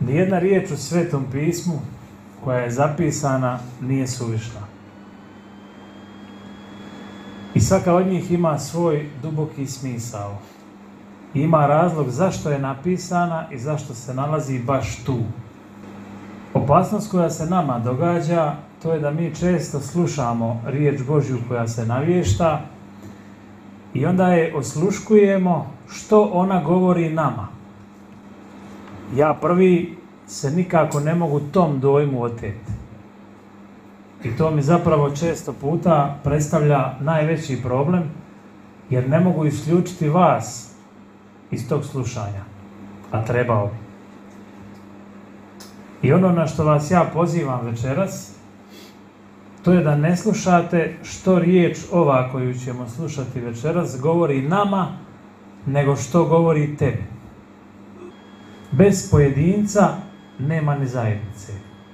Nijedna riječ u Svetom pismu koja je zapisana nije suvišna. I svaka od njih ima svoj duboki smisao. I ima razlog zašto je napisana i zašto se nalazi baš tu. Opasnost koja se nama događa, to je da mi često slušamo riječ Božju koja se navješta i onda je osluškujemo što ona govori nama. Ja prvi se nikako ne mogu tom dojmu oteti. I to mi zapravo često puta predstavlja najveći problem, jer ne mogu isključiti vas iz tog slušanja, a trebao bi. I ono na što vas ja pozivam večeras, to je da ne slušate što riječ ova koju ćemo slušati večeras govori nama, nego što govori tebi. Bez pojedinca nema ni zajednice.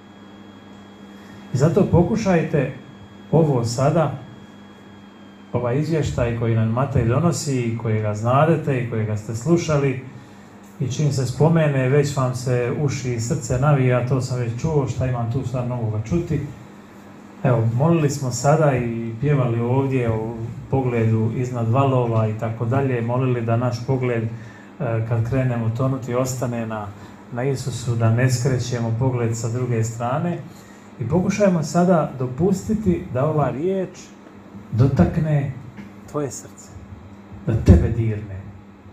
I zato pokušajte ovo sada, ovaj izvještaj koji nam Matej donosi i kojega znadete i kojega ste slušali, i čim se spomene, već vam se uši i srce navija, to sam već čuo, šta imam tu sad novoga čuti. Evo, molili smo sada i pjevali ovdje o pogledu iznad valova i tako dalje, molili da naš pogled, kad krenemo tonuti, ostane na Isusu, da ne skrećemo pogled sa druge strane. I pokušajmo sada dopustiti da ova riječ dotakne tvoje srce, da tebe dirne.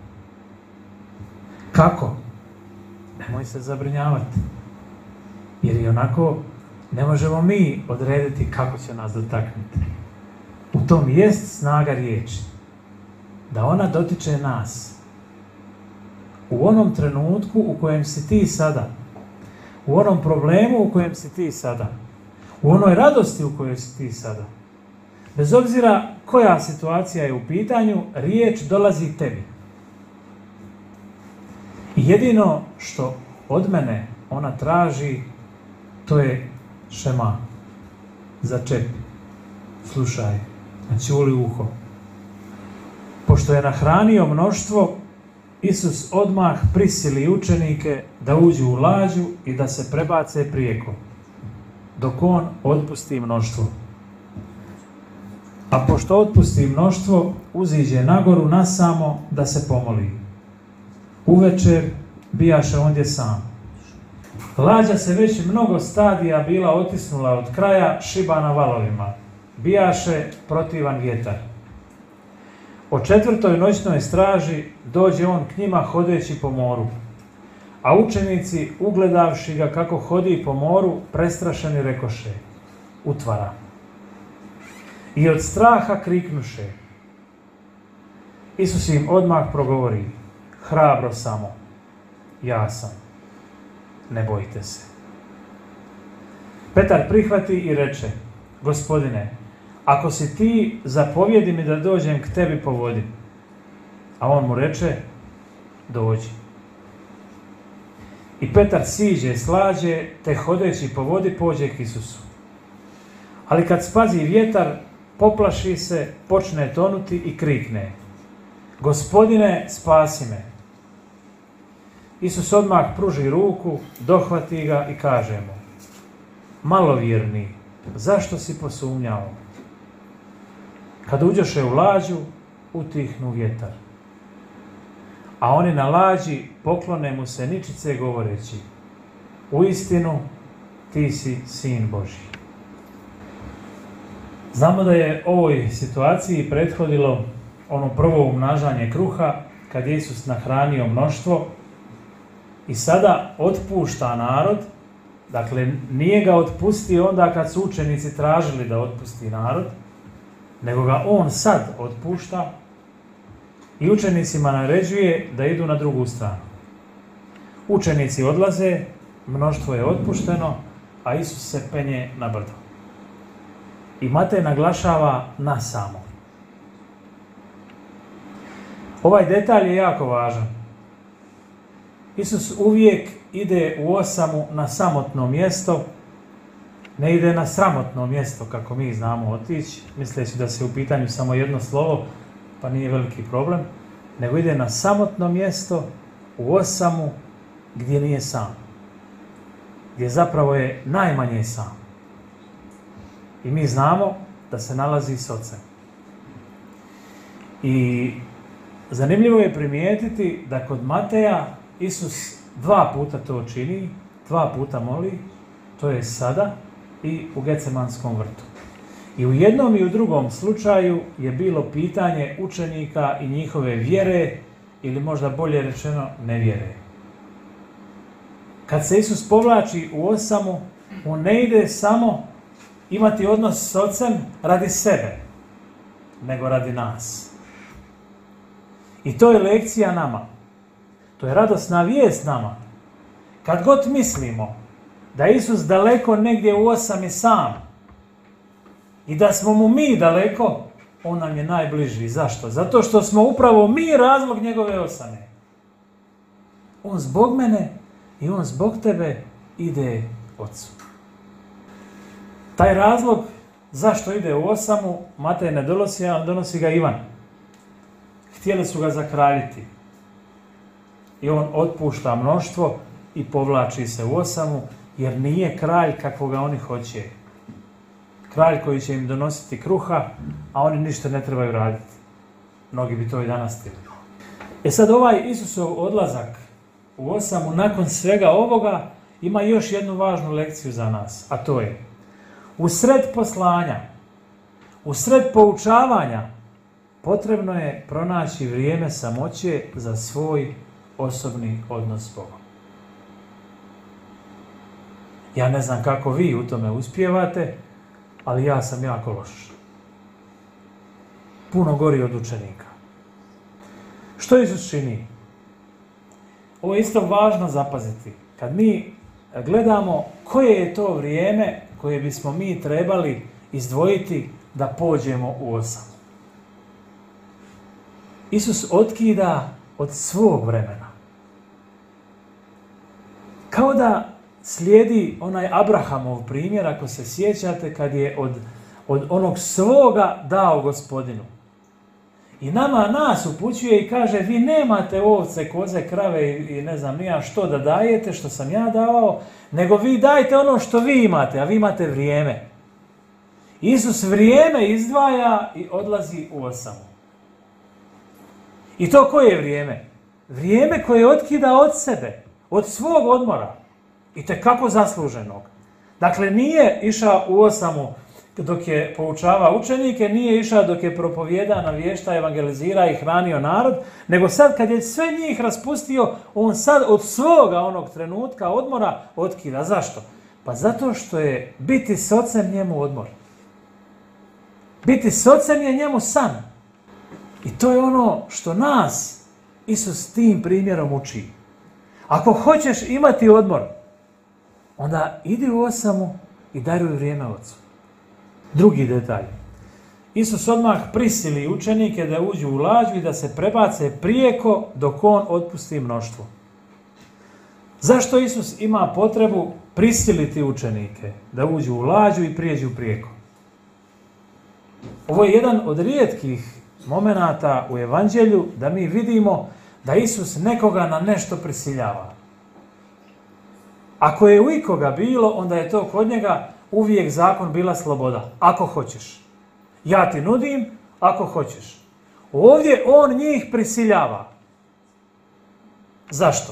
Kako? Nemoj se zabrinjavati. Jer i onako ne možemo mi odrediti kako će nas dotaknuti. U tom jest snaga riječi. Da ona dotiče nas. U onom trenutku u kojem si ti sada. U onom problemu u kojem si ti sada. U onoj radosti u kojoj si ti sada. Bez obzira koja situacija je u pitanju, riječ dolazi tebi. I jedino što od mene ona traži, to je šema. Začepi. Slušaj. Naćuli uho. Pošto je nahranio mnoštvo, Isus odmah prisili učenike da uđu u lađu i da se prebace prijeko, dok on otpusti mnoštvo. A pošto otpusti mnoštvo, uziđe nagoru nasamo da se pomoli. Uvečer bijaše ondje sam. Lađa se već mnogo stadija bila otisnula od kraja, šibana valovima. Bijaše protivan vjetar. O 4. noćnoj straži dođe on k njima hodeći po moru. A učenici, ugledavši ga kako hodi po moru, prestrašeni rekoše: utvara. I od straha kriknuše. Isus im odmah progovori: hrabro samo, ja sam, ne bojte se. Petar prihvati i reče: Gospodine, ako si ti, zapovjedi mi da dođem k tebi po vodi. A on mu reče: dođi. I Petar siđe s lađe, te hodeći po vodi pođe k Isusu. Ali kad spazi vjetar, poplaši se, počne tonuti i krikne: Gospodine, spasi me. Isus odmah pruži ruku, dohvati ga i kaže mu: malovjerni, zašto si posumnjao? Kad uđoše u lađu, utihnu vjetar. A oni na lađi poklone mu se ničice govoreći: uistinu, ti si Sin Božji. Znamo da je ovoj situaciji prethodilo ono prvo umnažanje kruha, kad je Isus nahranio mnoštvo i sada otpušta narod. Dakle, nije ga otpustio onda kad su učenici tražili da otpusti narod, nego ga on sad otpušta i učenicima naređuje da idu na drugu stranu. Učenici odlaze, mnoštvo je otpušteno, a Isus se penje na brdo. I Matej naglašava nasamo. Ovaj detalj je jako važan. Isus uvijek ide u osamu na samotno mjesto, ne ide na sramotno mjesto kako mi znamo otići, misleći da se u pitanju samo jedno slovo, pa nije veliki problem, nego ide na samotno mjesto, u osamu, gdje nije sam. gdje zapravo je najmanje sam. I mi znamo da se nalazi s Ocem. I zanimljivo je primijetiti da kod Mateja Isus 2 puta to čini, 2 puta moli, to je sada i u Gecemanskom vrtu. I u jednom i u drugom slučaju je bilo pitanje učenika i njihove vjere, ili možda bolje rečeno nevjere. Kad se Isus povlači u osamu, on ne ide samo imati odnos s Ocem radi sebe, nego radi nas. I to je lekcija nama. To je radosna vijest nama. Kad god mislimo da je Isus daleko negdje u osami sam i da smo mu mi daleko, on nam je najbliži. Zašto? Zato što smo upravo mi razlog njegove osame. On zbog mene i on zbog tebe ide Ocu. Taj razlog zašto ide u osamu Matej ne donosi, ali donosi ga Ivan. Htjeli su ga zakraljiti. I on otpušta mnoštvo i povlači se u osamu, jer nije kralj kakvoga oni hoće. Kralj koji će im donositi kruha, a oni ništa ne trebaju raditi. Mnogi bi to i danas htjeli. Sad ovaj Isusov odlazak u osamu nakon svega ovoga ima još jednu važnu lekciju za nas, a to je: u sred poslanja, u sred poučavanja, potrebno je pronaći vrijeme samoće za svoj osobni odnos s Bogom. Ja ne znam kako vi u tome uspijevate, ali ja sam jako loš. Puno gori od učenika. Što Isus čini? Ovo je isto važno zapaziti. Kad mi gledamo koje je to vrijeme koje bismo mi trebali izdvojiti da pođemo u osamu. Isus otkida od svog vremena. Kao da slijedi onaj Abrahamov primjer, ako se sjećate, kad je od onog svoga dao Gospodinu. I nas upućuje i kaže: vi nemate ovce, koze, krave i ne znam nija što da dajete, što sam ja davao, nego vi dajte ono što vi imate, a vi imate vrijeme. Isus vrijeme izdvaja i odlazi u osamu. I to koje je vrijeme? Vrijeme koje otkida od sebe, od svog odmora. I tekako zasluženog. Dakle, nije išao u osamu dok je poučavao učenike, nije išao dok je propovjeda, navješta, evangelizira i hranio narod, nego sad kad je sve njih raspustio, on sad od svoga onog trenutka odmora otkida. Zašto? Pa zato što je biti s Ocem njemu odmor. Biti s Ocem je njemu san. I to je ono što nas Isus tim primjerom uči. Ako hoćeš imati odmor, onda idi u osamu i daruj vrijeme Ocu. Drugi detalj. Isus odmah prisili učenike da uđu u lađu i da se prebace prijeko dok on otpusti mnoštvo. Zašto Isus ima potrebu prisiliti učenike da uđu u lađu i prijeđu prijeko? Ovo je jedan od rijetkih momenata u Evanđelju da mi vidimo da Isus nekoga na nešto prisiljava. Ako je u ikoga bilo, onda je to kod njega uvijek zakon bila sloboda. Ako hoćeš. Ja ti nudim, ako hoćeš. Ovdje on njih prisiljava. Zašto?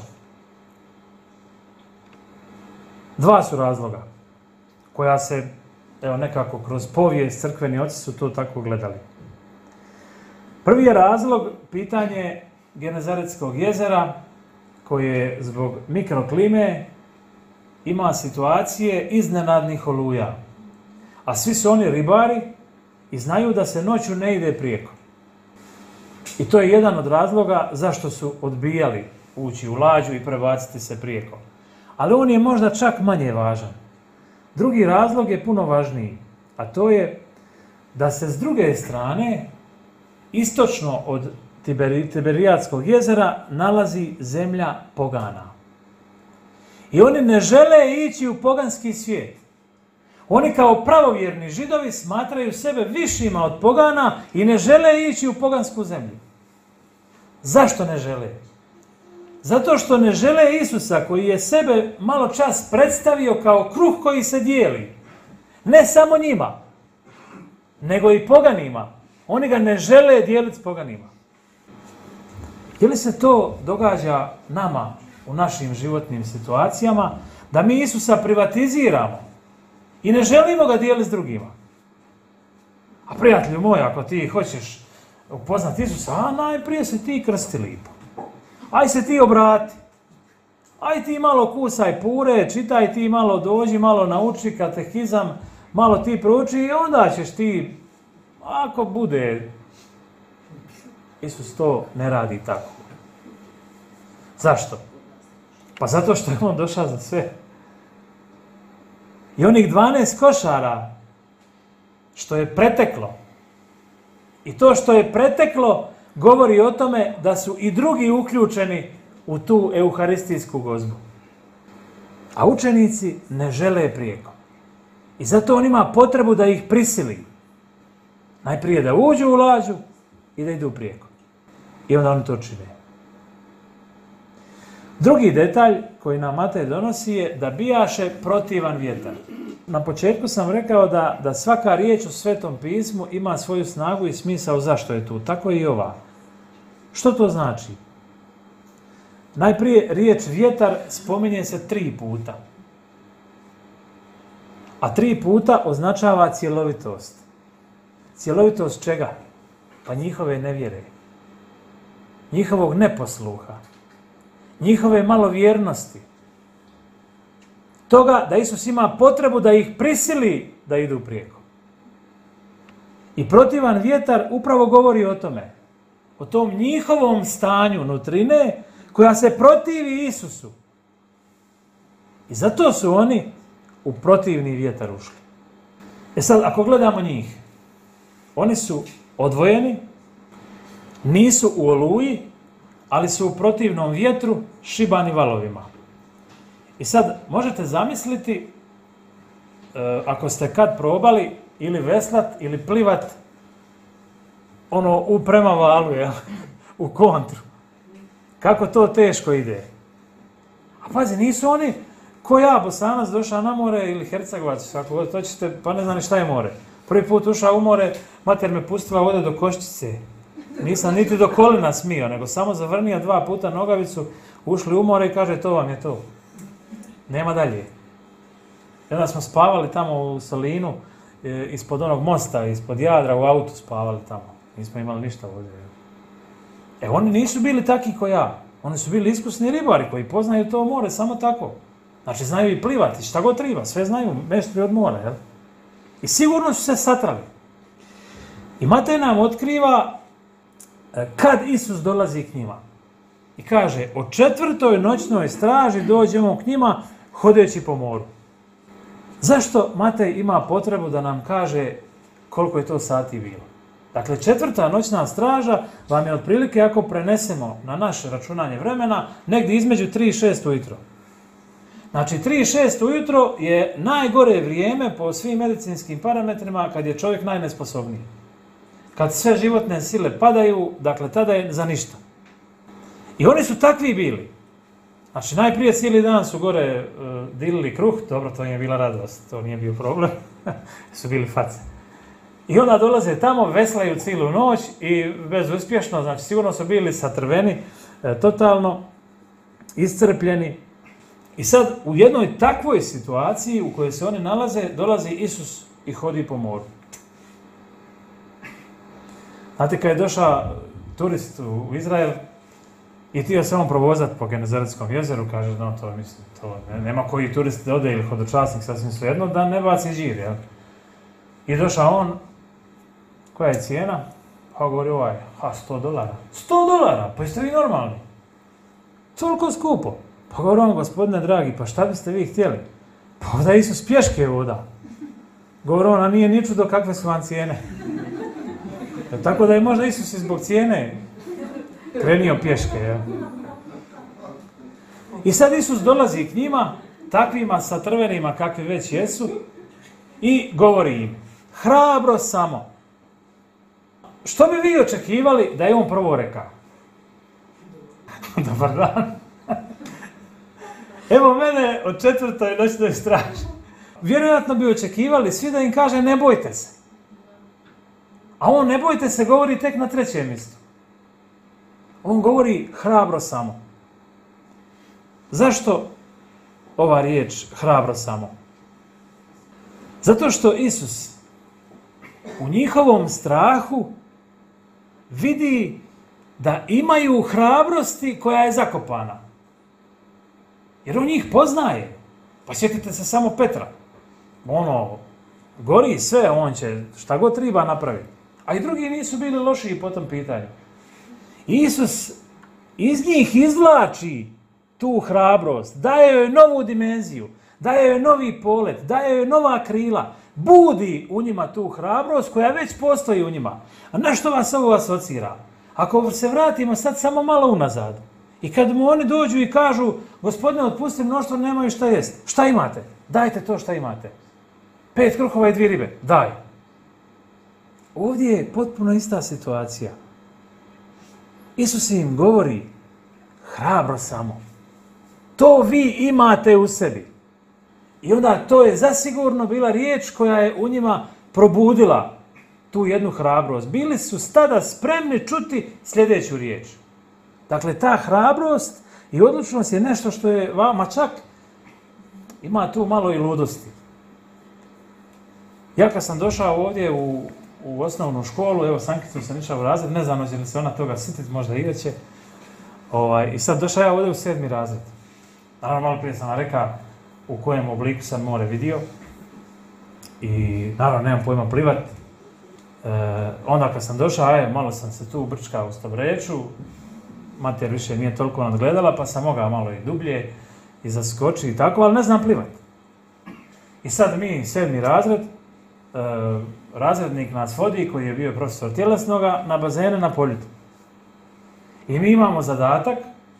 2 su razloga koja se, nekako kroz povijest, crkveni oci su to tako gledali. Prvi je razlog pitanje Genezaretskog jezera, koje zbog mikroklime ima situacije iznenadnih oluja. A svi su oni ribari i znaju da se noću ne ide prijeko. I to je jedan od razloga zašto su odbijali ući u lađu i prebaciti se prijeko. Ali on je možda čak manje važan. Drugi razlog je puno važniji, a to je da se s druge strane, istočno od Tiberijadskog jezera, nalazi zemlja pogana. I oni ne žele ići u poganski svijet. Oni kao pravovjerni Židovi smatraju sebe višima od pogana i ne žele ići u pogansku zemlju. Zašto ne žele? Zato što ne žele Isusa koji je sebe malo čas predstavio kao kruh koji se dijeli. Ne samo njima, nego i poganima. Oni ga ne žele dijeliti s poganima. Je li se to događa nama u našim životnim situacijama, da mi Isusa privatiziramo i ne želimo ga dijeliti s drugima? A prijatelju moj, ako ti hoćeš upoznati Isusa, a najprije se ti krsti lipo. Aj se ti obrati. Aj ti malo kusaj pure, čitaj ti malo, dođi malo nauči katehizam, malo ti prouči i onda ćeš ti, ako bude. Isus to ne radi tako. Zašto? Pa zato što je on došao za sve. I onih 12 košara što je preteklo. I to što je preteklo govori o tome da su i drugi uključeni u tu euharistijsku gozbu. A učenici ne žele prijeko. I zato on ima potrebu da ih prisili. Najprije da uđu u lađu i da idu prijeko. I onda oni to čine. Drugi detalj koji nam Matej donosi je da bijaše protivan vjetar. Na početku sam rekao da svaka riječ u Svetom pismu ima svoju snagu i smisao zašto je tu. Tako i ova. Što to znači? Najprije riječ vjetar spominje se 3 puta. A 3 puta označava cjelovitost. Cjelovitost čega? Pa njihove nevjere. Njihovog neposluha. Njihove malovjernosti. Toga da Isus ima potrebu da ih prisili da idu prijeko. I protivan vjetar upravo govori o tome. O tom njihovom stanju nutrine koja se protivi Isusu. I zato su oni u protivni vjetar ušli. E sad, ako gledamo njih, oni su odvojeni, nisu u oluji, ali su u protivnom vjetru šibani valovima. I sad, možete zamisliti, ako ste kad probali ili veslat ili plivat prema valu, u kontru. Kako to teško ide. A pazi, nisu oni ko ja, Bosanac, došao na more ili Hercegovac, ako god hoćete, pa ne znam ni šta je more. Prvi put ušao u more, mater me pustila ovdje do koščice. Nisam niti do kolina smio, nego samo zavrnio 2 puta nogavicu, ušli u more i kaže to vam je to. Nema dalje. I onda smo spavali tamo u Solinu, ispod onog mosta, ispod Jadra, u autu spavali tamo. Nismo imali ništa ovdje. Oni nisu bili taki ko ja. Oni su bili iskusni ribari koji poznaju to more samo tako. Znači znaju i plivati, šta god treba, sve znaju, meštri od mora. Jel? I sigurno su se satrali. I Matej nam otkriva kad Isus dolazi k njima. I kaže, o 4. noćnoj straži dođemo k njima hodeći po moru. Zašto Matej ima potrebu da nam kaže koliko je to sati bilo? Dakle, 4. noćna straža vam je otprilike, ako prenesemo na naše računanje vremena, negdje između 3 i 6 ujutro. Znači, 3 i 6 ujutro je najgore vrijeme po svim medicinskim parametrima kad je čovjek najnesposobniji. Kad sve životne sile padaju, dakle, tada je za ništa. I oni su takvi bili. Znači, najprije cijeli dan su gore dilili kruh, dobro, to im je bila radost, to nije bio problem, su bili face. I onda dolaze tamo, veslaju cijelu noć i bezuspješno, znači sigurno su bili satrveni, totalno iscrpljeni. I sad u jednoj takvoj situaciji u kojoj se oni nalaze, dolazi Isus i hodi po moru. Znate, kad je došao turist u Izrael i htio se on provozati po Genezaretskom jezeru, kaže, no to mislim, to nema koji turist da ode ili hodočasnik, sasvim svejedno, da ne baci žir, jel? I došao on, koja je cijena? Pa govori $100. $100? Pa jeste vi normalni? Toliko skupo. Pa govori on, gospodine dragi, pa šta biste vi htjeli? Pa da Isus pješke voda. Govori on, a nije ni čudo kakve su vam cijene. Tako da je možda Isus i zbog cijene krenio pješke. Ja. I sad Isus dolazi k njima, takvima satrvenima kakvi već jesu, i govori im, hrabro samo. Što bi vi očekivali da je on prvo rekao? Dobar dan. Evo mene od 4. noćnoj straži. Vjerojatno bi očekivali svi da im kaže ne bojte se. A on ne bojte se govori tek na 3. mjestu. On govori hrabro samo. Zašto ova riječ hrabro samo? Zato što Isus u njihovom strahu vidi da imaju hrabrosti koja je zakopana. Jer on njih poznaje. Pa sjetite se samo Petra. Gori sve, on će šta god treba napraviti. A i drugi nisu bili lošiji po tom pitanju. Isus iz njih izvlači tu hrabrost, daje joj novu dimenziju, daje joj novi polet, daje joj nova krila, budi u njima tu hrabrost koja već postoji u njima. A na što vas ovo asocira? Ako se vratimo sad samo malo unazad i kad mu oni dođu i kažu Gospodine, otpusti mnoštvo, nemaju šta jest. Šta imate? Dajte to šta imate. 5 kruhova i 2 ribe. Daj. Ovdje je potpuno ista situacija. Isus im govori hrabro samo. To vi imate u sebi. I onda to je zasigurno bila riječ koja je u njima probudila tu jednu hrabrost. Bili su tada spremni čuti sljedeću riječ. Dakle, ta hrabrost i odlučnost je nešto što je vama čak ima tu malo i ludosti. Ja kad sam došao ovdje u osnovnu školu, evo s Ankicom sam išao u razred, ne znam hoće li se ona toga sjetiti, možda i će. I sad došao ja ovdje u 7. razred. Naravno, malo prije sam rekao u kojem obliku sam more vidio. I naravno, nemam pojma plivat. Onda kad sam došao, malo sam se tu brčkao u Stobreću. Mater više nije toliko nadgledala, pa sam mogao malo i dublje i zaskoči i tako, ali ne znam plivat. I sad mi, 7. razred, razrednik nas vodi, koji je bio profesor tjelesnoga, na bazene na Poljudu. I mi imamo zadatak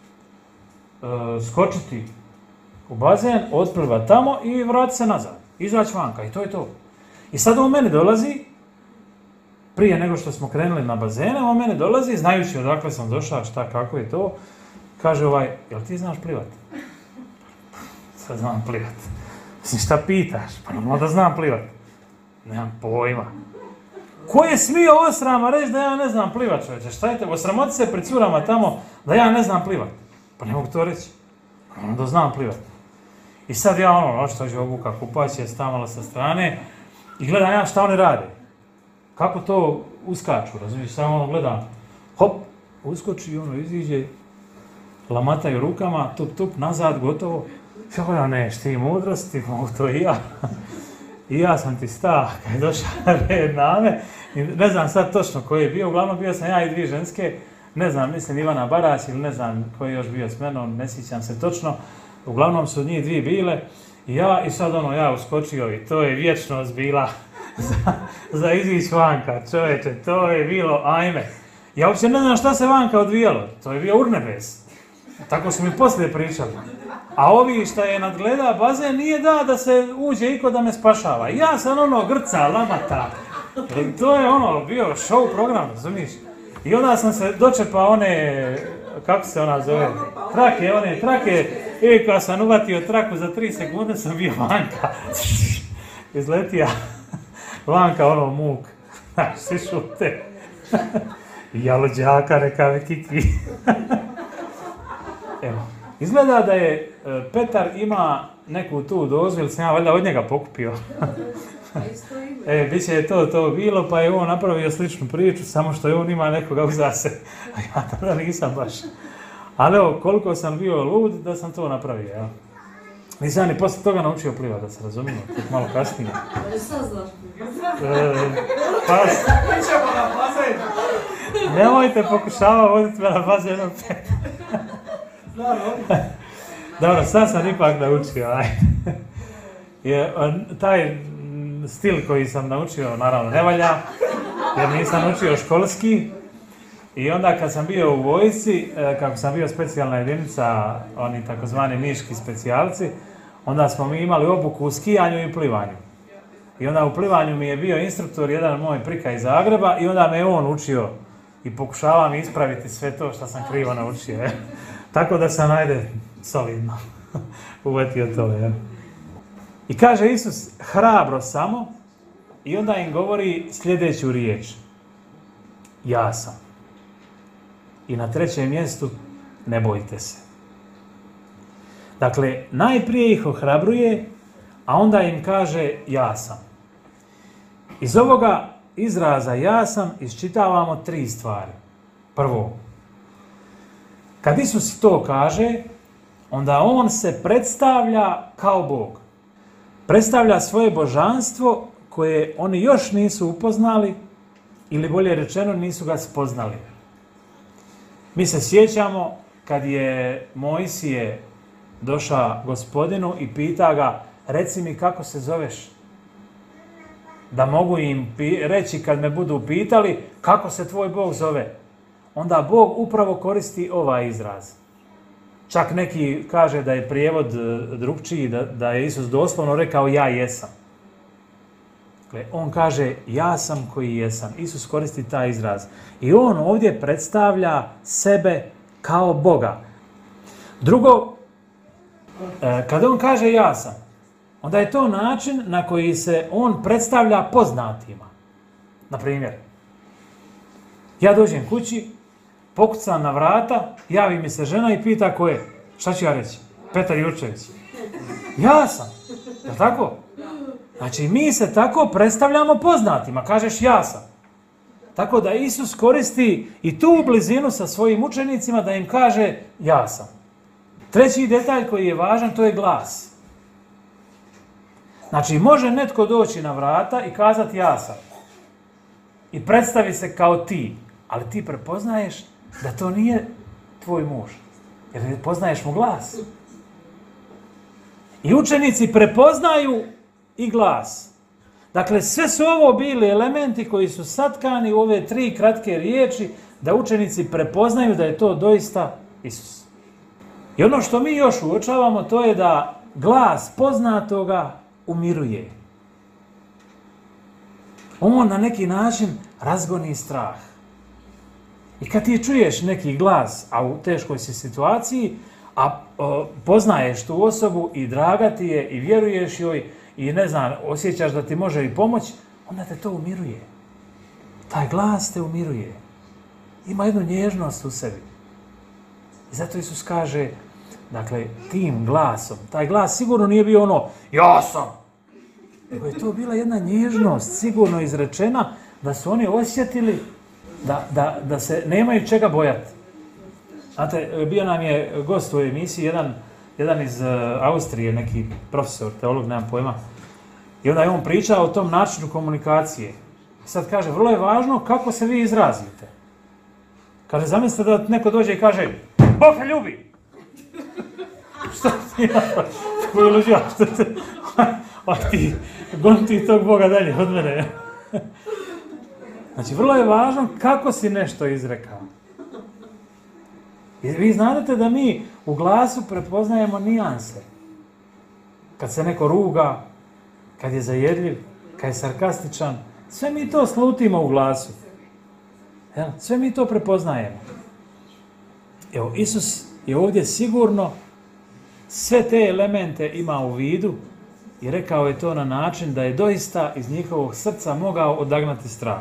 skočiti u bazen, otplivat tamo i vratiti se nazad. Izaći vanka i to je to. I sad on meni dolazi, prije nego što smo krenuli na bazene, on meni dolazi, znajući odakle sam došao, šta, kako je to, kaže jel ti znaš plivat? Sad znam plivat. Mislim, šta pitaš? Pa normalno da znam plivat. Nemam pojma. Ko je smio osrama reći da ja ne znam plivat, čovječe? Šta je te? Osramoti se pred curama tamo da ja ne znam plivat. Pa ne mogu to reći. Ono da znam plivat. I sad ja očito obuka kupaće, stavila sa strane i gledam ja šta oni rade. Kako to uskaču, razumiješ? Samo gledam, hop, uskoči i iziđe, lamataju rukama, tup, nazad, gotovo. Ja neš ti mudrosti, mogu to i ja. I ja sam ti stao, kad je došao red na me. I ne znam sad točno koji je bio, uglavnom bio sam ja i 2 ženske. Ne znam, mislim Ivana Barać ili ne znam koji je još bio s menom, ne sjećam se točno. Uglavnom su njih 2 bile. I sad ja uskočio i to je vječnost bila za izići vanka. Čovječe, to je bilo ajme. Ja uopće ne znam šta se vanka odvijalo. To je bio urnebes. Tako su mi poslije pričali. A ovi šta je nadgleda bazen nije da se uđe iko da me spašava. Ja sam grca, lamata. To je bio show program, razumiješ? I onda sam se dočepao kako se ona zove, trake. I kada sam uvatio traku za 3 sekunde sam bio vanka. Izletija vanka muk. Svi šute. Jalođaka, reka Kiki. Evo. Izgleda da je Petar ima neku tu dozu, ili sam ja valjda od njega pokupio. Biće to bilo, pa je on napravio sličnu priču, samo što je on ima nekoga uza se. A ja tada nisam baš. Ali evo, koliko sam bio lud da sam to napravio, ja. Nisam ja ni poslije toga naučio plivat, da se razumijemo, tek malo kasnije. Ali sad znaš Ićemo na bazen. Nemojte pokušava voditi me na bazen opet. Dobro, sad sam ipak naučio. Taj stil koji sam naučio, naravno, ne valja, jer nisam naučio školski. I onda kad sam bio u vojsci, kako sam bio specijalna jedinica, oni takozvani niški specijalci, onda smo mi imali obuku u skijanju i plivanju. I onda u plivanju mi je bio instruktor, jedan moj prika iz Zagreba, i onda me je on učio i pokušava mi ispraviti sve to što sam krivo naučio. Tako da sam, solidno. uvatio to. Ja. I kaže Isus hrabro samo i onda im govori sljedeću riječ. Ja sam. I na trećem mjestu ne bojte se. Dakle, najprije ih ohrabruje, a onda im kaže ja sam. Iz ovoga izraza ja sam iščitavamo 3 stvari. Prvo, kad Isus to kaže, onda on se predstavlja kao Bog. Predstavlja svoje božanstvo koje oni još nisu upoznali ili bolje rečeno nisu ga spoznali. Mi se sjećamo kad je Mojsije došao Gospodinu i pita ga, reci mi kako se zoveš, da mogu im reći kad me budu pitali kako se tvoj Bog zove. Onda Bog upravo koristi ovaj izraz. Čak neki kaže da je prijevod drugčiji, da je Isus doslovno rekao ja jesam. Dakle, on kaže ja sam koji jesam. Isus koristi taj izraz. I on ovdje predstavlja sebe kao Boga. Drugo, kada on kaže ja sam, onda je to način na koji se on predstavlja poznatima. Na primjer, ja dođem kući, pokucam na vrata, javi mi se žena i pita ko je. Šta ću ja reći? Petar Jurčević. Ja sam. Je li tako? Znači, mi se tako predstavljamo poznatima. Kažeš ja sam. Tako da Isus koristi i tu blizinu sa svojim učenicima da im kaže ja sam. Treći detalj koji je važan, to je glas. Znači, može netko doći na vrata i kazati ja sam. I predstavi se kao ti. Ali ti prepoznaješ da to nije tvoj muž. Jer ne poznaješ mu glas. I učenici prepoznaju i glas. Dakle, sve su ovo bili elementi koji su satkani u ove 3 kratke riječi da učenici prepoznaju da je to doista Isus. I ono što mi još uočavamo, to je da glas poznatoga umiruje. On na neki način razgoni strah. I kad ti čuješ neki glas, a u teškoj si situaciji, a poznaješ tu osobu i draga ti je i vjeruješ joj i ne znam, osjećaš da ti može i pomoći, onda te to umiruje. Taj glas te umiruje. Ima jednu nježnost u sebi. I zato Isus kaže, dakle, tim glasom, taj glas sigurno nije bio ono, ja sam. Nego je to bila jedna nježnost, sigurno izrečena, da su oni osjetili da se nemaju čega bojati. Znate, bio nam je gost u emisiji, jedan iz Austrije, neki profesor, teolog, nemam pojma. I onda je on pričao o tom načinu komunikacije. I sad kaže, vrlo je važno kako se vi izrazite. Kaže, zamislite da neko dođe i kaže, Bog te ljubi! Što ti ima? Koju luđa, što te... ti, gon ti tog Boga dalje od mene. Znači, vrlo je važno kako si nešto izrekao. I vi znate da mi u glasu prepoznajemo nijanse. Kad se neko ruga, kad je zajedljiv, kad je sarkastičan, sve mi to slutimo u glasu. Sve mi to prepoznajemo. Evo, Isus je ovdje sigurno sve te elemente ima u vidu i rekao je to na način da je doista iz njihovog srca mogao odagnati strah.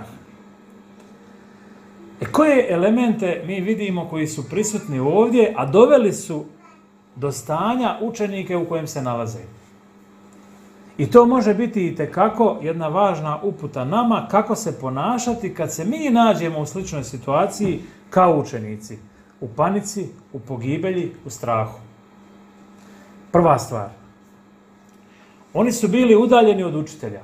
Koje elemente mi vidimo koji su prisutni ovdje, a doveli su do stanja učenike u kojem se nalaze? I to može biti itekako jedna važna uputa nama kako se ponašati kad se mi nađemo u sličnoj situaciji kao učenici. U panici, u pogibelji, u strahu. Prva stvar. Oni su bili udaljeni od učitelja.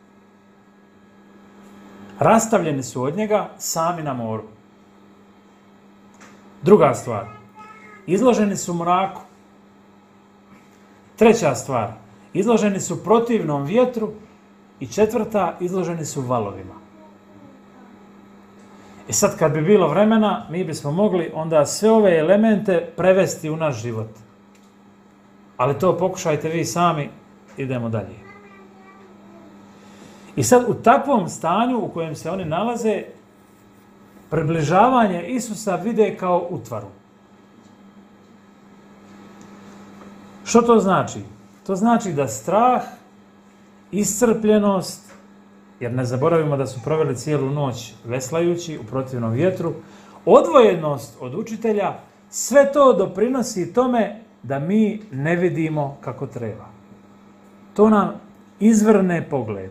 Rastavljeni su od njega sami na moru. Druga stvar. Izloženi su mraku. Treća stvar. Izloženi su protivnom vjetru. I četvrta, izloženi su valovima. I sad kad bi bilo vremena, mi bismo mogli onda sve ove elemente prevesti u naš život. Ali to pokušajte vi sami, idemo dalje. I sad u takvom stanju u kojem se oni nalaze, približavanje Isusa vide kao utvaru. Što to znači? To znači da strah, iscrpljenost, jer ne zaboravimo da su proveli cijelu noć veslajući u protivnom vjetru, odvojenost od učitelja, sve to doprinosi tome da mi ne vidimo kako treba. To nam izvrne pogled.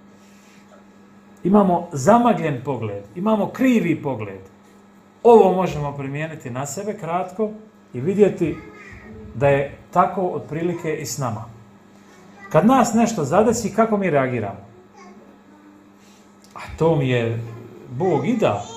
Imamo zamagljen pogled, imamo krivi pogled. Ovo možemo primijeniti na sebe kratko i vidjeti da je tako otprilike i s nama. Kad nas nešto zadesi, kako mi reagiramo? A to mi je Bog i da.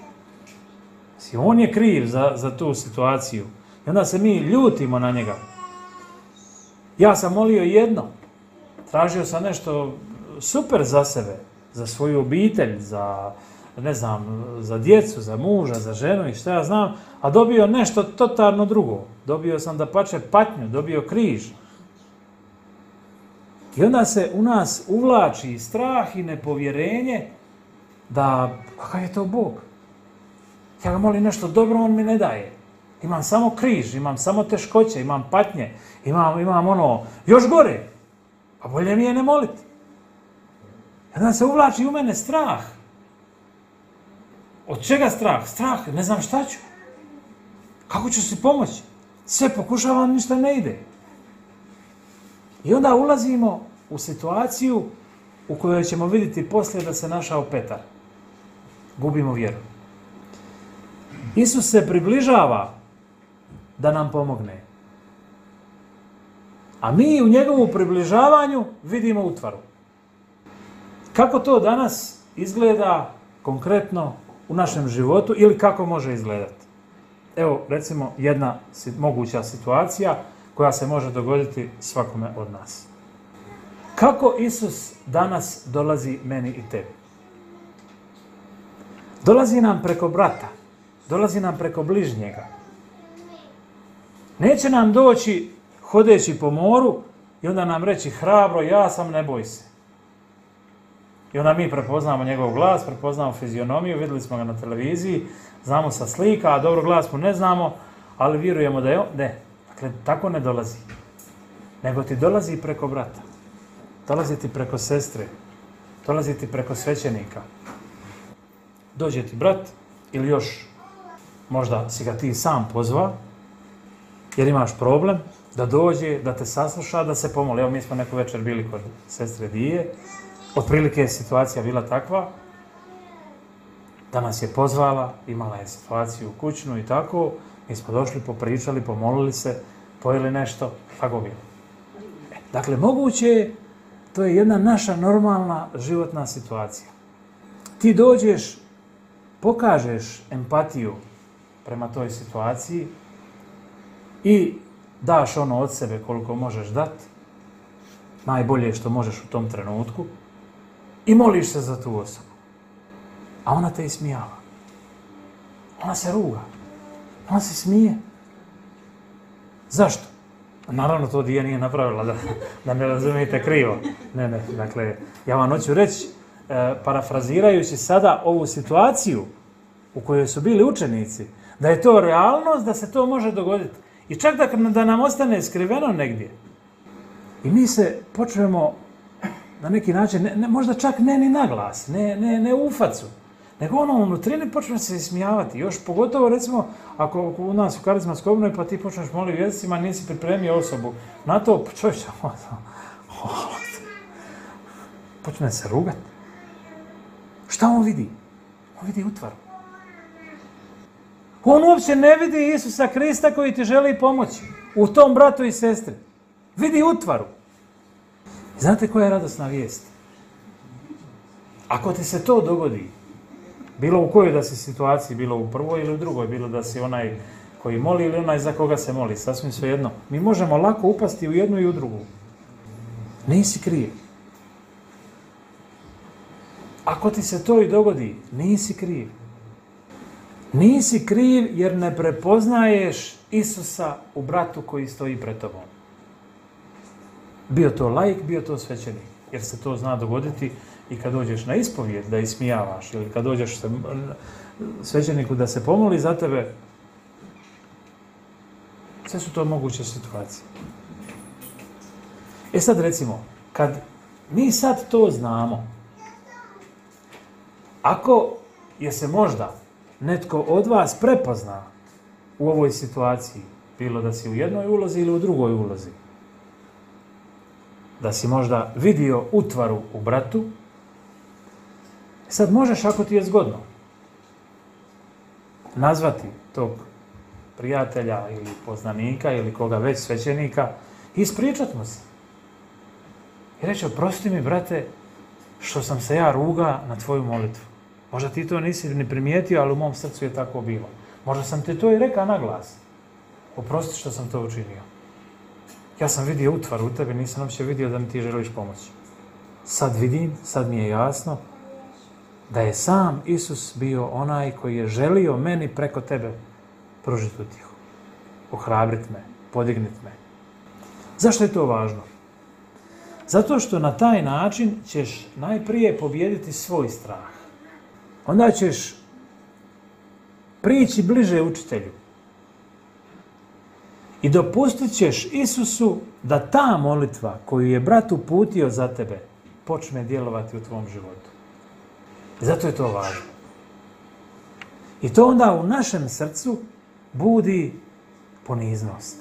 On je kriv za tu situaciju. I onda se mi ljutimo na njega. Ja sam molio jedno. Tražio sam nešto super za sebe, za svoju obitelj, za djecu, za muža, za ženu i šta ja znam, a dobio nešto totalno drugo. Dobio sam dapače patnju, dobio križ. I onda se u nas uvlači strah i nepovjerenje da, kakav je to Bog? Ja ga molim nešto dobro, on mi ne daje. Imam samo križ, imam samo teškoće, imam patnje, imam ono, još gore. Pa bolje mi je ne moliti. Onda se uvlači u mene strah. Od čega strah? Strah, ne znam šta ću. Kako ću si pomoći? Sve pokušavam, ništa ne ide. I onda ulazimo u situaciju u kojoj ćemo vidjeti poslije da se našao Petar. Gubimo vjeru. Isus se približava da nam pomogne. A mi u njegovu približavanju vidimo utvaru. Kako to danas izgleda konkretno u našem životu ili kako može izgledati? Evo, recimo, jedna moguća situacija koja se može dogoditi svakome od nas. Kako Isus danas dolazi meni i tebi? Dolazi nam preko brata, dolazi nam preko bližnjega. Neće nam doći hodeći po moru i onda nam reći hrabro, ja sam, ne boj se. I onda mi prepoznamo njegov glas, prepoznamo fizionomiju, vidjeli smo ga na televiziji, znamo sa slika, a dobro glas mu ne znamo, ali vjerujemo da je on. Ne, dakle, tako ne dolazi. Nego ti dolazi preko brata. Dolazi ti preko sestre. Dolazi ti preko svećenika. Dođe ti brat ili još možda si ga ti sam pozva jer imaš problem da dođe, da te sasluša, da se pomoli. Evo mi smo neku večer bili kod sestre Dije. Otprilike je situacija bila takva da nas je pozvala, imala je situaciju kućnu i tako. Mi smo došli, popričali, pomolili se, pojeli nešto, tako bilo. Dakle, moguće je, to je jedna naša normalna životna situacija. Ti dođeš, pokažeš empatiju prema toj situaciji i daš ono od sebe koliko možeš dati, najbolje što možeš u tom trenutku, i moliš se za tu osobu. A ona te ismijava. Ona se ruga. Ona se smije. Zašto? Naravno, to Dija nije napravila, da ne razumijete krivo. Ne, dakle, ja vam hoću reći, parafrazirajući sada ovu situaciju u kojoj su bili učenici, da je to realnost, da se to može dogoditi. I čak da nam ostane skriveno negdje. I mi se počnemo na neki način, možda čak ne ni na glas, ne u facu, nego ono u nutrini počne se ismijavati. Još pogotovo, recimo, ako u nas u karizmatskoj obnovi pa ti počneš moliti jezicima, nisi pripremio osobu na to, čovječe, počne se rugati. Šta on vidi? On vidi utvaru. On uopće ne vidi Isusa Krista koji ti želi pomoći u tom bratu i sestri. Vidi utvaru. Znate koja je radosna vijest? Ako ti se to dogodi, bilo u kojoj da si situaciji, bilo u prvoj ili u drugoj, bilo da si onaj koji moli ili onaj za koga se moli, sasvim svejedno. Mi možemo lako upasti u jednu i u drugu. Nisi kriv. Ako ti se to i dogodi, nisi kriv. Nisi kriv jer ne prepoznaješ Isusa u bratu koji stoji pred tobom. Bio to laik, bio to svećenik. Jer se to zna dogoditi i kad dođeš na ispovijed da ismijavaš ili kad dođeš svećeniku da se pomoli za tebe. Sve su to moguće situacije. Sad recimo, kad mi sad to znamo, ako je se možda netko od vas prepozna u ovoj situaciji, bilo da si u jednoj ulozi ili u drugoj ulozi, da si možda vidio utvaru u bratu, sad možeš, ako ti je zgodno, nazvati tog prijatelja ili poznanika ili koga već svećenika i ispričat mu se. I reći, oprosti mi, brate, što sam se ja ruga na tvoju molitvu. Možda ti to nisi ni primijetio, ali u mom srcu je tako bilo. Možda sam te to i rekao na glas. Oprosti što sam to učinio. Ja sam vidio utvar u tebi, nisam uopće vidio da mi ti želiš pomoći. Sad vidim, sad mi je jasno da je sam Isus bio onaj koji je želio meni preko tebe pružiti utjehu. Ohrabrit me, podignit me. Zašto je to važno? Zato što na taj način ćeš najprije pobijediti svoj strah. Onda ćeš prići bliže učitelju. I dopustit ćeš Isusu da ta molitva koju je brat uputio za tebe počne djelovati u tvom životu. I zato je to važno. I to onda u našem srcu budi poniznost.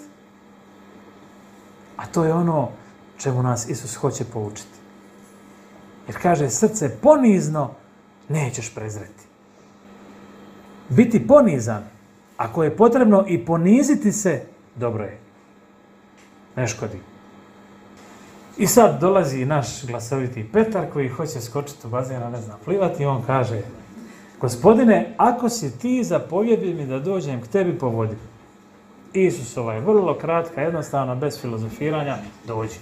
A to je ono čemu nas Isus hoće poučiti. Jer kaže, srce ponizno nećeš prezreti. Biti ponizan, ako je potrebno i poniziti se, dobro je. Ne škodi. I sad dolazi naš glasoviti Petar koji hoće skočiti u bazen, a ne zna plivati, i on kaže, Gospodine, ako si ti, zapovjedi mi da dođem k tebi po vodi. Isusova je vrlo kratka, jednostavna, bez filozofiranja, dođi.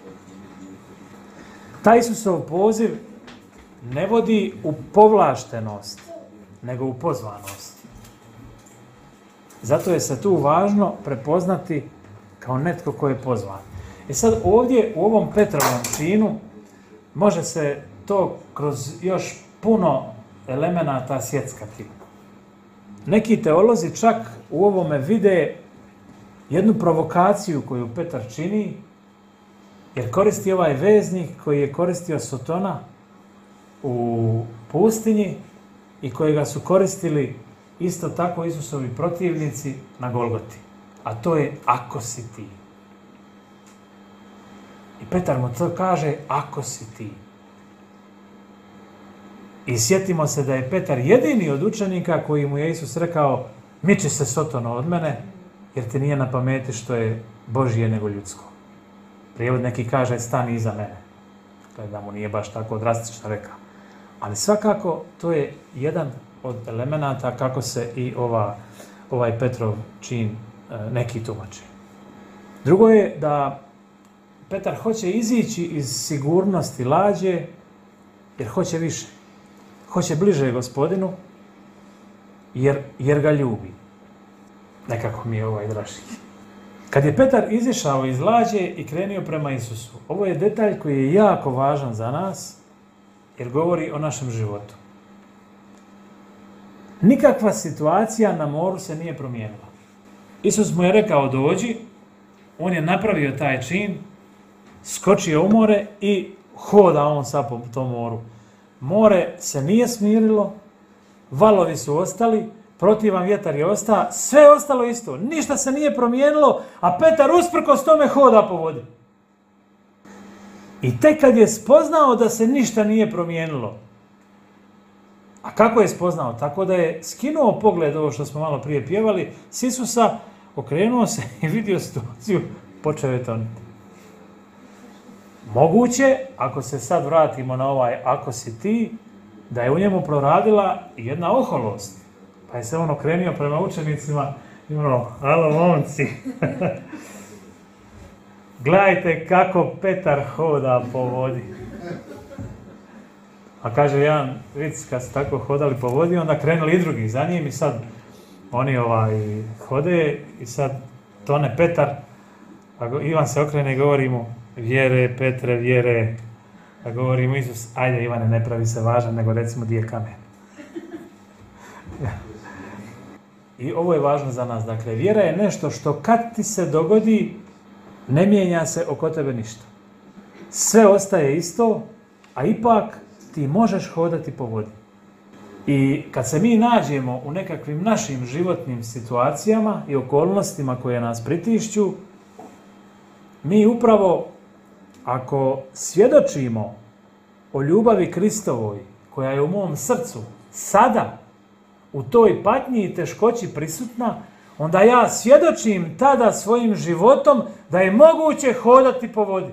Taj Isusov poziv ne vodi u povlaštenost, nego u pozvanost. Zato je se tu važno prepoznati kao netko ko je pozvan. I sad ovdje u ovom Petrovom činu može se to kroz još puno elemenata sjeckati. Neki teolozi čak u ovome vide jednu provokaciju koju Petar čini, jer koristi ovaj veznik koji je koristio Sotona u pustinji i kojega su koristili isto tako Isusovi protivnici na Golgoti. A to je ako si ti. I Petar mu to kaže, ako si ti. I sjetimo se da je Petar jedini od učenika koji mu je Isus rekao, miči se Sotono od mene, jer ti nije na pameti što je Božje nego ljudsko. Prijevod neki kaže, stani iza mene. Da mu nije baš tako drastično rekao. Ali svakako to je jedan od elemenata kako se i ovaj Petrov čin neki tumači. Drugo je da Petar hoće izići iz sigurnosti lađe, jer hoće više. Hoće bliže Gospodinu, jer ga ljubi. Nekako mi je ovaj draži. Kad je Petar izišao iz lađe i krenio prema Isusu, ovo je detalj koji je jako važan za nas, jer govori o našem životu. Nikakva situacija na moru se nije promijenila. Isus mu je rekao dođi, on je napravio taj čin, skočio u more i hoda on sad po tom moru. More se nije smirilo, valovi su ostali, protivan vjetar je ostao, sve je ostalo isto, ništa se nije promijenilo, a Petar usprkos tome hoda po vodi. I tek kad je spoznao da se ništa nije promijenilo, a kako je spoznao? Tako da je skinuo pogled, ovo što smo malo prije pjevali, s Isusa, okrenuo se i vidio situaciju, počeo je toniti. Moguće, ako se sad vratimo na ovaj ako si ti, da je u njemu proradila jedna oholost. Pa je se on okrenio prema učenicima i ono, alo momci, gledajte kako Petar hoda po vodi. A kaže jedan vic, kad su tako hodali po vodi, onda krenuli i drugi za njim i sad oni hode i sad tone Petar, a Ivan se okrene i govori mu, vjere, Petre, vjere. A govori mu Isus, ajde Ivane, ne pravi se važan, nego recimo di je kamen. I ovo je važno za nas. Dakle, vjera je nešto što kad ti se dogodi, ne mijenja se oko tebe ništa. sve ostaje isto, a ipak ti možeš hodati po vodi. I kad se mi nađemo u nekakvim našim životnim situacijama i okolnostima koje nas pritišću, mi upravo, ako svjedočimo o ljubavi Kristovoj, koja je u mom srcu sada, u toj patnji i teškoći prisutna, onda ja svjedočim tada svojim životom da je moguće hodati po vodi.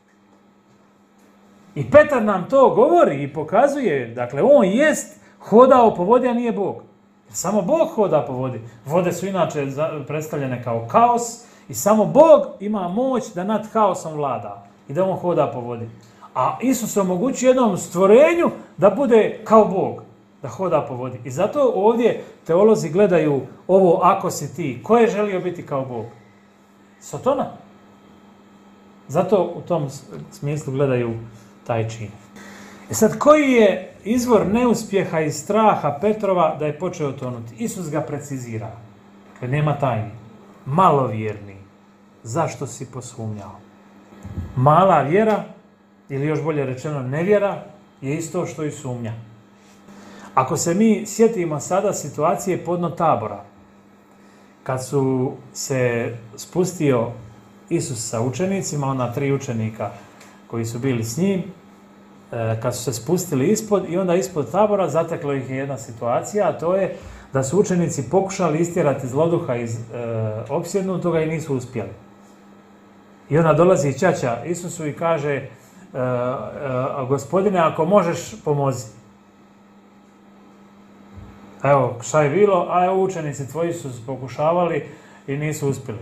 I Petar nam to govori i pokazuje, dakle, on jest hodao po vodi, a nije Bog. Samo Bog hoda po vodi. Vode su inače predstavljene kao kaos i samo Bog ima moć da nad kaosom vlada i da on hoda po vodi. A Isus omogućuje jednom stvorenju da bude kao Bog, da hoda po vodi. I zato ovdje teolozi gledaju ovo ako si ti. Ko je želio biti kao Bog? Sotona. Zato u tom smislu gledaju taj čin. Sad, koji je izvor neuspjeha i straha Petrova da je počeo tonuti? Isus ga precizira. Dakle, nema tajni. Malovjerni. Zašto si posumnjao? Mala vjera, ili još bolje rečeno nevjera, je isto što i sumnja. Ako se mi sjetimo sada situacije podno Tabora, kad su se spustio Isus sa učenicima, ona 3 učenika koji su bili s njim, kad su se spustili ispod i onda ispod Tabora zateklo ih je jedna situacija, a to je da su učenici pokušali istjerati zloduha iz opsjednutoga i nisu uspjeli. I onda dolazi ćaća Isusu i kaže, Gospodine, ako možeš, pomozi. Evo, šta je bilo? A evo, učenici tvoji su pokušavali i nisu uspjeli.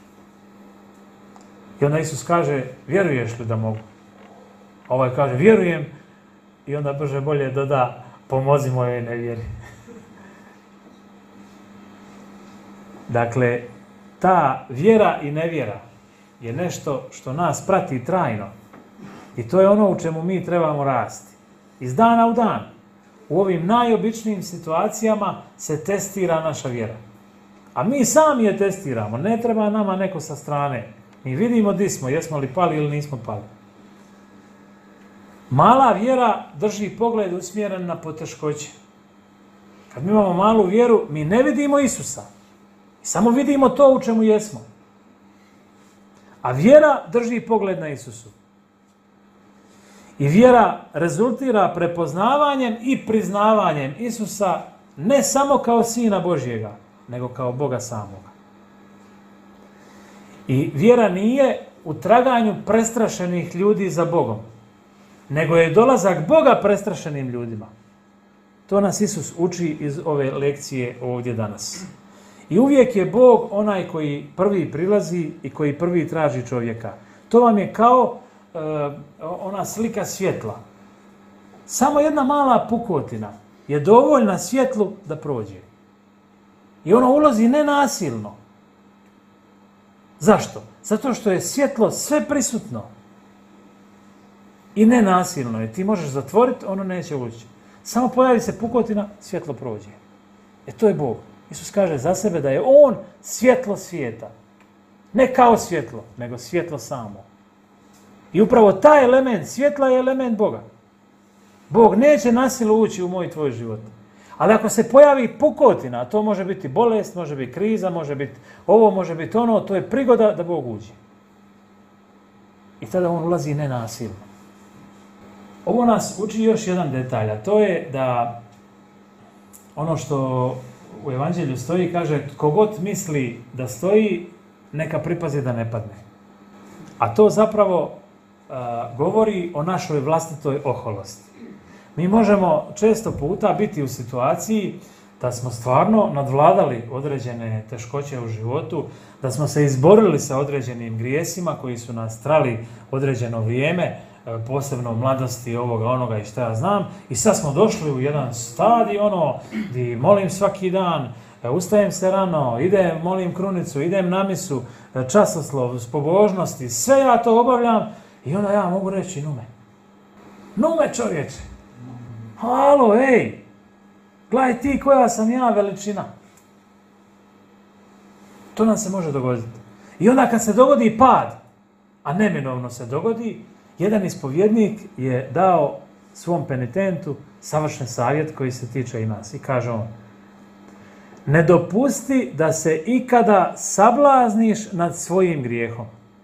I onda Isus kaže, vjeruješ li da mogu? Ovaj kaže, vjerujem. I onda brže bolje doda, pomozi mojoj nevjeri. Dakle, ta vjera i nevjera je nešto što nas prati trajno. I to je ono u čemu mi trebamo rasti. Iz dana u dan. U ovim najobičnijim situacijama se testira naša vjera. A mi sami je testiramo. Ne treba nama neko sa strane. Mi vidimo di smo, jesmo li pali ili nismo pali. Mala vjera drži pogled usmjeren na poteškoće. Kad mi imamo malu vjeru, mi ne vidimo Isusa. Samo vidimo to u čemu jesmo. A vjera drži pogled na Isusu. I vjera rezultira prepoznavanjem i priznavanjem Isusa ne samo kao Sina Božjega, nego kao Boga samoga. I vjera nije u traganju prestrašenih ljudi za Bogom, nego je dolazak Boga prestrašenim ljudima. To nas Isus uči iz ove lekcije ovdje danas. I uvijek je Bog onaj koji prvi prilazi i koji prvi traži čovjeka. To vam je kao ona slika svjetla. Samo jedna mala pukotina je dovoljna svjetlu da prođe. I ono ulazi nenasilno. Zašto? Zato što je svjetlo sve prisutno. I nenasilno je. Ti možeš zatvoriti, ono neće ući. Samo pojavi se pukotina, svjetlo prođe. To je Bog. Isus kaže za sebe da je On svjetlo svijeta. Ne kao svjetlo, nego svjetlo samo. I upravo taj element svjetla je element Boga. Bog neće nasilu ući u moj i tvoj život. Ali ako se pojavi pukotina, a to može biti bolest, može biti kriza, može biti ovo, može biti ono, to je prigoda da Bog uđe. I tada On ulazi nenasilno. Ovo nas uči još jedan detalj, a to je da ono što u Evanđelju stoji, kaže, tko god misli da stoji, neka pripazi da ne padne. A to zapravo govori o našoj vlastitoj oholosti. Mi možemo često puta biti u situaciji da smo stvarno nadvladali određene teškoće u životu, da smo se izborili sa određenim grijesima koji su nas trali određeno vrijeme, posebno u mladosti ovoga, onoga i šta ja znam, i sad smo došli u jedan stadij gdje molim svaki dan, ustajem se rano, idem, molim krunicu, idem na misu, časoslov, pobožnosti, sve ja to obavljam i onda ja mogu reći nume čovječe, halo, ej, gledaj ti koja sam ja veličina. To nam se može dogoditi. I onda kad se dogodi pad, a neminovno se dogodi, jedan ispovjednik je dao svom penitentu savršen savjet koji se tiče i nas. I kaže on: ne dopusti da se ikada sablazniš nad svojim grijehom.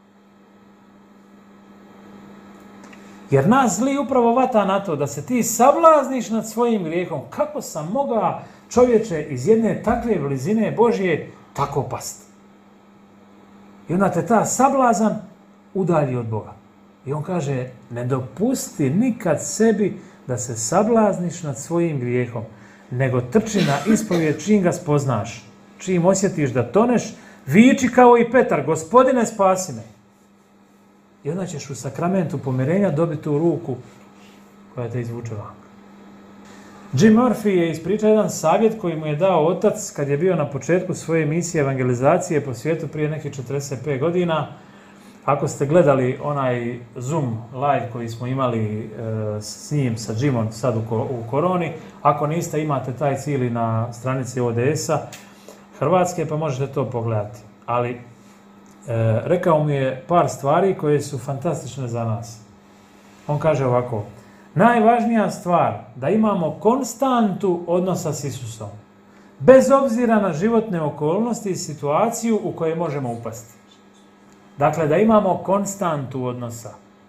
Jer nas zli upravo vata na to da se ti sablazniš nad svojim grijehom. Kako sam mogao, čovječe, iz jedne takve blizine Božje tako pasti? I onda te ta sablazan udalji od Boga. I on kaže: ne dopusti nikad sebi da se sablazniš nad svojim grijehom, nego trči na ispovijed čim ga spoznaš. Čim osjetiš da toneš, viči kao i Petar: Gospodine, spasi me. I onda ćeš u sakramentu pomirenja dobiti tu ruku koja te izvuče van. Jim Murphy je ispričao jedan savjet koji mu je dao otac kad je bio na početku svoje misije evangelizacije po svijetu prije nekih 45 godina. Ako ste gledali onaj Zoom live koji smo imali s njim, sa Jimom sad u koroni, ako niste, imate taj cijeli na stranici ODS-a Hrvatske, pa možete to pogledati. Ali rekao mi je par stvari koje su fantastične za nas. On kaže ovako: najvažnija stvar da imamo konstantu odnosa s Isusom, bez obzira na životne okolnosti i situaciju u kojoj možemo upasti. Dakle, da imamo konstantu odnosa.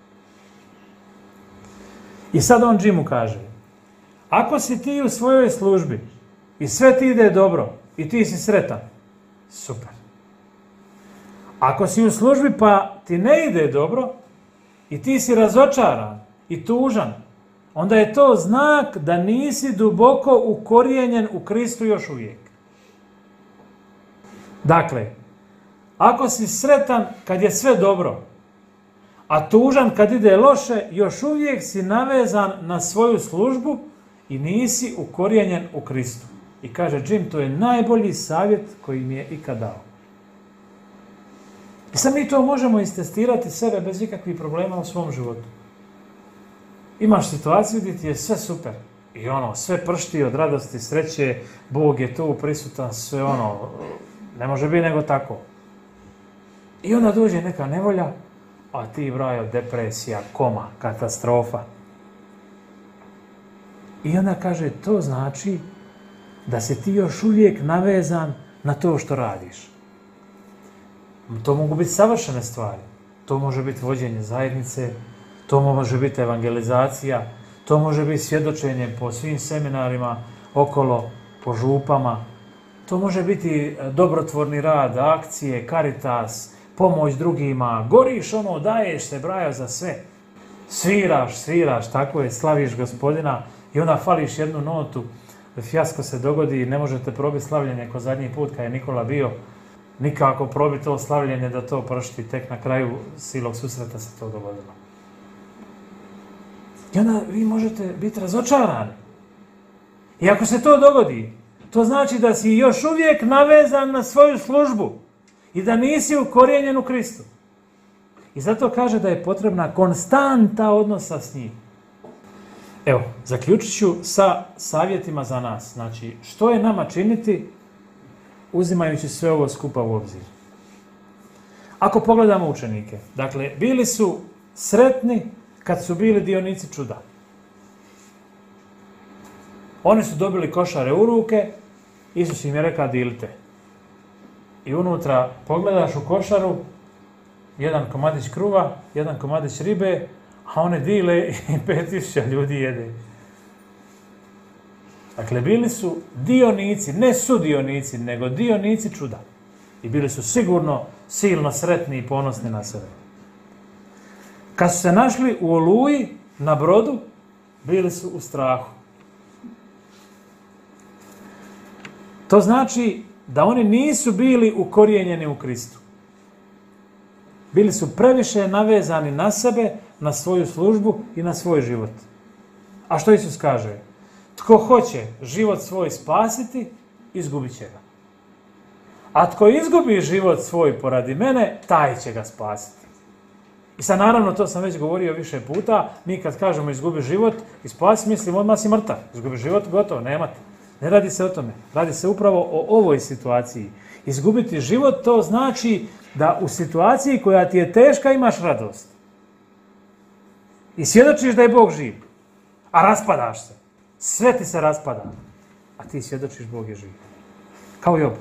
I sad on Jimu kaže: ako si ti u svojoj službi i sve ti ide dobro i ti si sretan, super. Ako si u službi pa ti ne ide dobro i ti si razočaran i tužan, onda je to znak da nisi duboko ukorijenjen u Kristu još uvijek. Dakle, ako si sretan kad je sve dobro, a tužan kad ide loše, još uvijek si navezan na svoju službu i nisi ukorijenjen u Kristu. I kaže Jim, to je najbolji savjet koji mi je ikad dao. I sad mi to možemo istestirati sebe bez ikakvih problema u svom životu. Imaš situaciju gdje ti je sve super i sve pršti od radosti, sreće, Bog je tu prisutan, sve ne može biti nego tako. I onda dođe neka nevolja, a ti, brajo, depresija, koma, katastrofa. I onda kaže, to znači da si ti još uvijek navezan na to što radiš. To mogu biti savršene stvari. To može biti vođenje zajednice, to može biti evangelizacija, to može biti svjedočenje po svim seminarima okolo, po župama. To može biti dobrotvorni rad, akcije, Caritas, pomoć drugima, goriš daješ se, brajo, za sve. Sviraš, tako je, slaviš Gospodina i onda fališ jednu notu, fijasko se dogodi i ne možete probiti slavljenje ko zadnji put kad je Nikola bio. Nikako probiti to slavljenje da to prošti, tek na kraju silog susreta se to dogodilo. I onda vi možete biti razočarani. I ako se to dogodi, to znači da si još uvijek navezan na svoju službu i da nisi ukorijenjen u Kristu. I zato kaže da je potrebna konstanta odnosa s njim. Evo, zaključit ću sa savjetima za nas. Znači, što je nama činiti uzimajući sve ovo skupa u obzir? Ako pogledamo učenike, dakle, bili su sretni kad su bili dionici čuda. Oni su dobili košare u ruke, Isus im je rekao dilite. I unutra pogledaš u košaru, jedan komadić kruva, jedan komadić ribe, a one dile i 5000 ljudi jede. Dakle, bili su dionici, ne sudionici, nego dionici čuda. I bili su sigurno silno sretni i ponosni na sebe. Kad su se našli u oluji na brodu, bili su u strahu. To znači da oni nisu bili ukorijenjeni u Kristu. Bili su previše navezani na sebe, na svoju službu i na svoj život. A što Isus kaže? Tko hoće život svoj spasiti, izgubit će ga. A tko izgubi život svoj poradi mene, taj će ga spasiti. I sad naravno, to sam već govorio više puta, mi kad kažemo izgubi život i spasi, mislimo odmah si mrtav. Izgubi život, gotovo, nemate. Ne radi se o tome. Radi se upravo o ovoj situaciji. Izgubiti život, to znači da u situaciji koja ti je teška imaš radost. I svjedočiš da je Bog živ, a raspadaš se. Sve ti se raspada, a ti svjedočiš Bog je živ. Kao Job.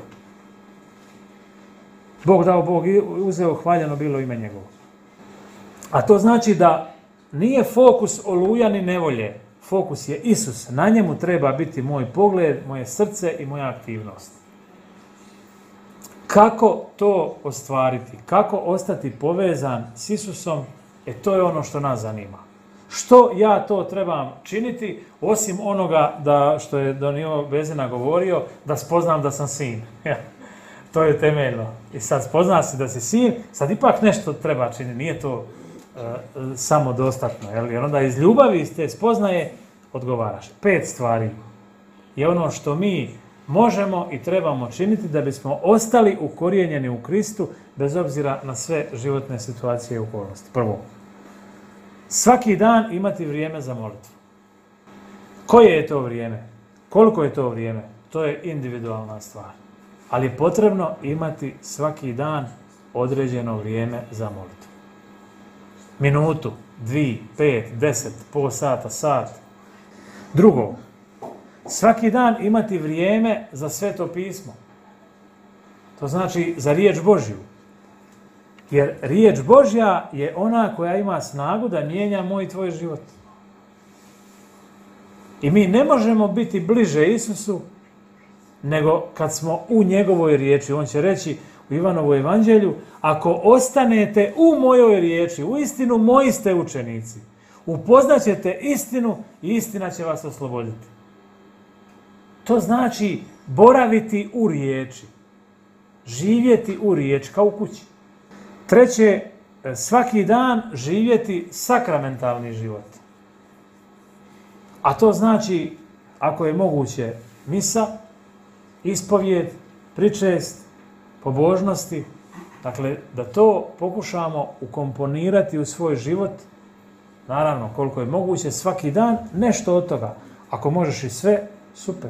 Bog dao, Bog uzeo, hvaljeno bilo ime njegovo. A to znači da nije fokus oluja ni nevolje. Fokus je Isus. Na njemu treba biti moj pogled, moje srce i moja aktivnost. Kako to ostvariti? Kako ostati povezan s Isusom? To je ono što nas zanima. Što ja to trebam činiti, osim onoga što je Donio Bezena govorio, da spoznam da sam sin. To je temeljno. I sad spozna si da si sin, sad ipak nešto treba činiti. Nije to samo dostatno. Jer onda iz ljubavi, iz te spoznaje, odgovaraš. 5 stvari je ono što mi možemo i trebamo činiti da bismo ostali ukorijenjeni u Kristu, bez obzira na sve životne situacije i okolnosti. Prvo, svaki dan imati vrijeme za molitvu. Koje je to vrijeme? Koliko je to vrijeme? To je individualna stvar. Ali je potrebno imati svaki dan određeno vrijeme za molitvu. Minutu, 2, 5, 10, pol sata, sat. Drugo, svaki dan imati vrijeme za Sveto pismo. To znači za riječ Božju. Jer riječ Božja je ona koja ima snagu da mijenja moj i tvoj život. I mi ne možemo biti bliže Isusu nego kad smo u njegovoj riječi. On će reći u Ivanovu evanđelju, ako ostanete u mojoj riječi, uistinu moji ste učenici, upoznaćete istinu i istina će vas osloboditi. To znači boraviti u riječi, živjeti u riječi kao u kući. Treće, svaki dan živjeti sakramentalni život. A to znači, ako je moguće, misa, ispovijed, pričest, pobožnosti, dakle, da to pokušamo ukomponirati u svoj život, naravno, koliko je moguće, svaki dan, nešto od toga. Ako možeš i sve, super.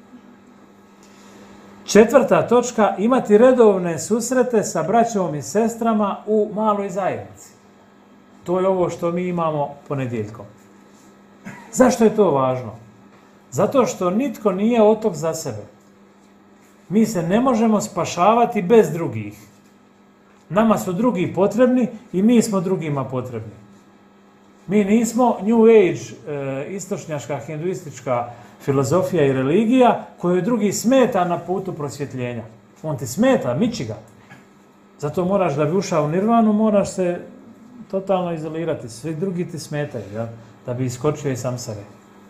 4. točka, imati redovne susrete sa braćom i sestrama u maloj zajednici. To je ovo što mi imamo ponedjeljkom. Zašto je to važno? Zato što nitko nije otok za sebe. Mi se ne možemo spašavati bez drugih. Nama su drugi potrebni i mi smo drugima potrebni. Mi nismo New Age, istočnjačka, hinduistička filozofija i religija kojoj drugi smeta na putu prosvjetljenja. On ti smeta, miči ga. Zato moraš, da bi ušao u nirvanu, moraš se totalno izolirati. Svi drugi ti smetaju, ja? Da bi iskočio i sam sebe.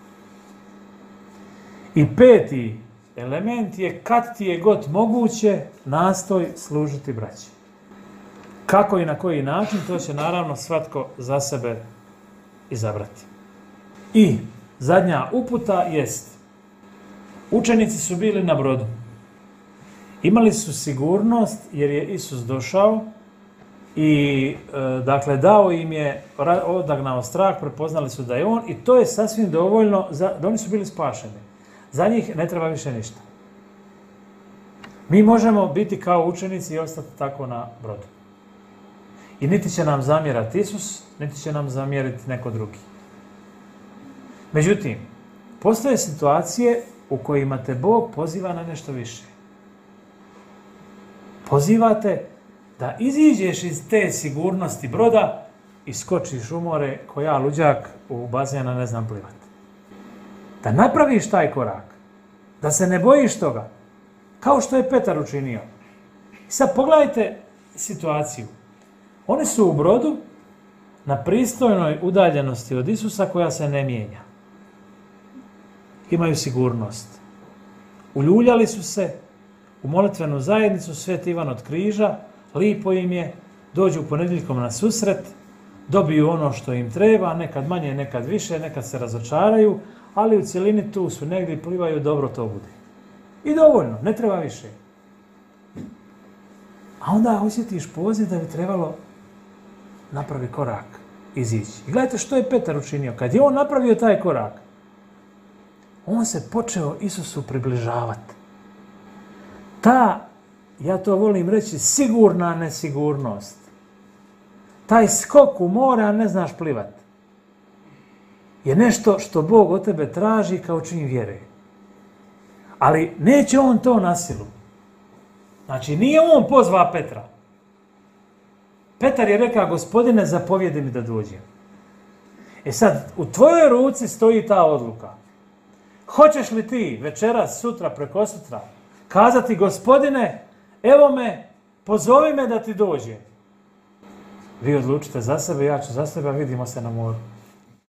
I 5. element je, kad ti je god moguće, nastoj služiti braći. Kako i na koji način, to će naravno svatko za sebe izabrati. I zadnja uputa jest, učenici su bili na brodu. Imali su sigurnost jer je Isus došao i dakle dao im je, odagnao strah, prepoznali su da je on i to je sasvim dovoljno, da oni su bili spašeni. Za njih ne treba više ništa. Mi možemo biti kao učenici i ostati tako na brodu. I niti će nam zamjerati Isus, niti će nam zamjeriti neko drugi. Međutim, postoje situacije u kojima te Bog poziva na nešto više. Pozivate da iziđeš iz te sigurnosti broda i skočiš u more ko ja luđak u bazena ne znam plivati. Da napraviš taj korak, da se ne bojiš toga, kao što je Petar učinio. I sad pogledajte situaciju. Oni su u brodu na pristojnoj udaljenosti od Isusa koja se ne mijenja. Imaju sigurnost. Uljuljali su se u molitvenu zajednicu Sveti Ivan od Križa, lipo im je, dođu ponedjeljkom na susret, dobiju ono što im treba, nekad manje, nekad više, nekad se razočaraju, ali u cjelini tu su negdje, plivaju, dobro to bude. I dovoljno, ne treba više. A onda osjetiš poziv da bi trebalo napravi korak, izići. I gledajte što je Petar učinio. Kad je on napravio taj korak, on se počeo Isusu približavati. Ta, ja to volim reći, sigurna nesigurnost. Taj skok u more, a ne znaš plivati. je nešto što Bog od tebe traži kao čin vjere. Ali neće on to na silu. Znači, nije on pozvao Petra. Petar je rekao, Gospodine, zapovjedi mi da dođem. E sad, u tvojoj ruci stoji ta odluka. Hoćeš li ti večeras, sutra, prekosutra kazati, Gospodine, evo me, pozovi me da ti dođem. Vi odlučite za sebe, ja ću za sebe, vidimo se na moru.